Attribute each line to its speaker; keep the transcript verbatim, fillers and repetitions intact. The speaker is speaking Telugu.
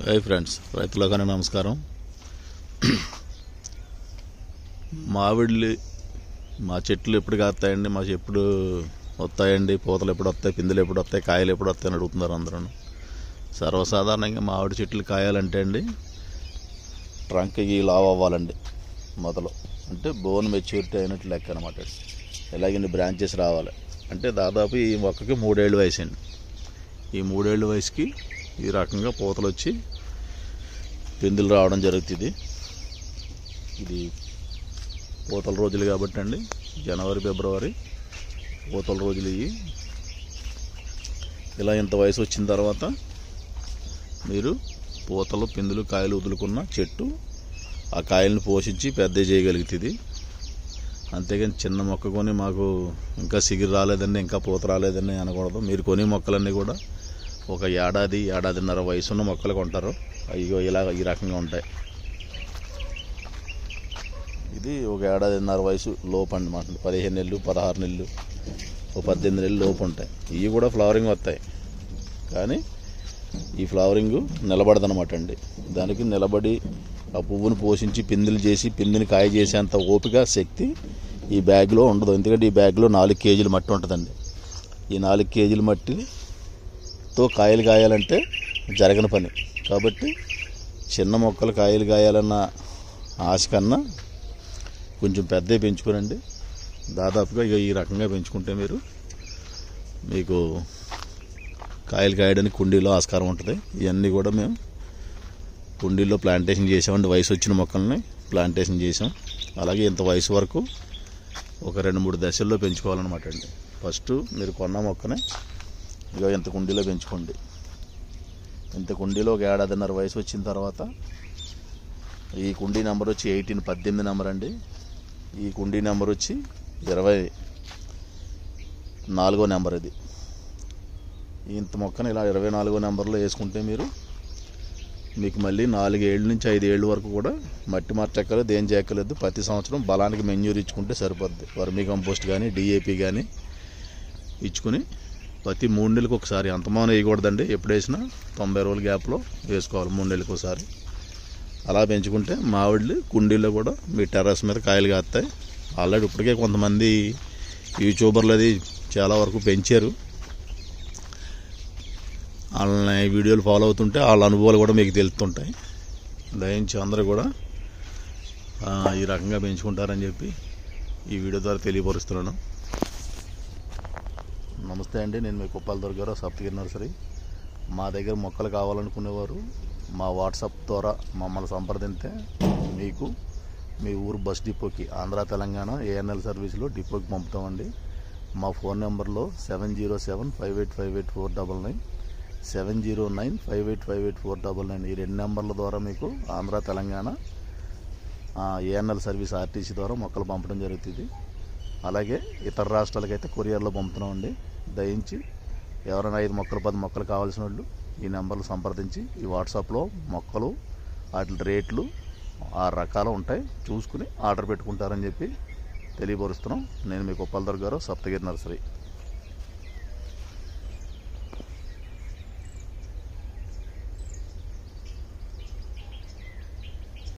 Speaker 1: హాయ్ ఫ్రెండ్స్, రైతులకనే నమస్కారం. మామిడి మా చెట్లు ఎప్పుడు కాస్తాయండి, మా ఎప్పుడు వస్తాయండి, పూతలు ఎప్పుడు వస్తాయి, పిందెలు ఎప్పుడు వస్తాయి, కాయలు ఎప్పుడు వస్తాయి అని అడుగుతున్నారు అందరూ. సర్వసాధారణంగా మామిడి చెట్లు కాయాలంటే అండి ట్రంక్కి లావ్ అవ్వాలండి. మొదలు అంటే బోన్ మెచ్యూరిటీ అయినట్టు లెక్క అనమాట. ఎలాగండి బ్రాంచెస్ రావాలి అంటే దాదాపు ఈ మొక్కకి మూడేళ్ళు వయసు అండి. ఈ మూడేళ్ళ వయసుకి ఈ రకంగా పూతలు వచ్చి పిందులు రావడం జరుగుతుంది. ఇది పూతల రోజులు కాబట్టి అండి, జనవరి ఫిబ్రవరి పూతల రోజులు ఇవి. ఇలా ఇంత వయసు వచ్చిన తర్వాత మీరు పూతలు పిందులు కాయలు వదులుకున్న చెట్టు ఆ కాయలను పోషించి పెద్ద చేయగలుగుతుంది. అంతేగాని చిన్న మొక్క కొని మాకు ఇంకా సిగిరి రాలేదండి, ఇంకా పూత రాలేదని అనకూడదు. మీరు కొని మొక్కలన్నీ కూడా ఒక ఏడాది ఏడాదిన్నర వయసున్న మొక్కలు కొంటారు. అయ్యో ఇలా ఈ రకంగా ఉంటాయి. ఇది ఒక ఏడాదిన్నర వయసు లోపు అన్నమాట. పదిహేను నెలలు పదహారు నెలలు ఒక పద్దెనిమిది నెలలు లోపు ఉంటాయి. ఇవి కూడా ఫ్లవరింగ్ వస్తాయి, కానీ ఈ ఫ్లవరింగ్ నిలబడదనమాట అండి. దానికి నిలబడి ఆ పువ్వును పోషించి పిందులు చేసి పిందిని కాయ చేసేంత ఓపిక శక్తి ఈ బ్యాగ్లో ఉండదు. ఎందుకంటే ఈ బ్యాగ్లో నాలుగు కేజీలు మట్టి ఉంటుందండి. ఈ నాలుగు కేజీల మట్టితో కాయలు కాయాలంటే జరగని పని. కాబట్టి చిన్న మొక్కలు కాయలు కాయాలన్న ఆశ కన్నా కొంచెం పెద్దవి పెంచుకోనండి. దాదాపుగా ఇక ఈ రకంగా పెంచుకుంటే మీరు మీకు కాయలు కాయడానికి కుండీలో ఆస్కారం ఉంటుంది. ఇవన్నీ కూడా మేము కుండీల్లో ప్లాంటేషన్ చేసామండి. వయసు వచ్చిన మొక్కల్ని ప్లాంటేషన్ చేసాం. అలాగే ఇంత వయసు వరకు ఒక రెండు మూడు దశల్లో పెంచుకోవాలన్నమాట అండి. ఫస్ట్ మీరు కొన్న మొక్కనే ఇక ఇంత కుండీలో పెంచుకోండి. ఇంత కుండీలో ఒక ఏడాదిన్నర వయసు వచ్చిన తర్వాత ఈ కుండీ నెంబర్ వచ్చి ఎయిటీన్ పద్దెనిమిది నెంబర్ అండి. ఈ కుండీ నెంబర్ వచ్చి ఇరవై నాలుగో నెంబర్. ఇది ఇంత మొక్కను ఇలా ఇరవై నాలుగో నెంబర్లో వేసుకుంటే మీరు మీకు మళ్ళీ నాలుగేళ్ళ నుంచి ఐదు ఏళ్ళ వరకు కూడా మట్టి మార్చక్కర్లేదు, ఏం చేయక్కర్లేదు. ప్రతి సంవత్సరం బలానికి మెన్యూర్ ఇచ్చుకుంటే సరిపోద్ది. వర్మీ కంపోస్ట్ కానీ డిఏపి కానీ ఇచ్చుకుని ప్రతి మూడు నెలలకు ఒకసారి, అంతమానం వేయకూడదండి. ఎప్పుడు వేసినా తొంభై రోజుల గ్యాప్లో వేసుకోవాలి, మూడు నెలలకు ఒకసారి. అలా పెంచుకుంటే మామిడి కుండీల్లో కూడా మీ టెర్రస్ మీద కాయలు కాస్తాయి. ఆల్రెడీ ఇప్పటికే కొంతమంది యూట్యూబర్లు అది చాలా వరకు పెంచారు. వాళ్ళని వీడియోలు ఫాలో అవుతుంటే వాళ్ళ అనుభవాలు కూడా మీకు తెలుస్తుంటాయి. దయించి అందరూ కూడా ఈ రకంగా పెంచుకుంటారని చెప్పి ఈ వీడియో ద్వారా తెలియపరుస్తున్నాను. నమస్తే అండి, నేను మీ కుప్పాల దొరగారావు, సప్తగిరి నర్సరీ. మా దగ్గర మొక్కలు కావాలనుకునేవారు మా వాట్సాప్ ద్వారా మమ్మల్ని సంప్రదింతే మీకు మీ ఊరు బస్ డిపోకి, ఆంధ్ర తెలంగాణ ఏఎన్ఎల్ సర్వీస్లో డిపోకి పంపుతామండి. మా ఫోన్ నెంబర్లో seven zero seven five eight five eight four double nine seven zero nine five eight five eight four double nine ఈ రెండు నెంబర్ల ద్వారా మీకు Andhra Telangana ANL service RTC ద్వారా మొక్కలు పంపడం జరుగుతుంది. అలాగే ఇతర రాష్ట్రాలకైతే కొరియర్లో పంపుతున్నామండి. దయించి ఎవరైనా ఐదు మొక్కలు పది మొక్కలు కావాల్సిన వాళ్ళు ఈ నెంబర్లు సంప్రదించి ఈ వాట్సాప్లో మొక్కలు వాటి రేట్లు ఆ రకాలు ఉంటాయి చూసుకుని ఆర్డర్ పెట్టుకుంటారని చెప్పి తెలియపరుస్తున్నాం. నేను మీ కుప్పాల దొరగారావు, సప్తగిరి నర్సరీ.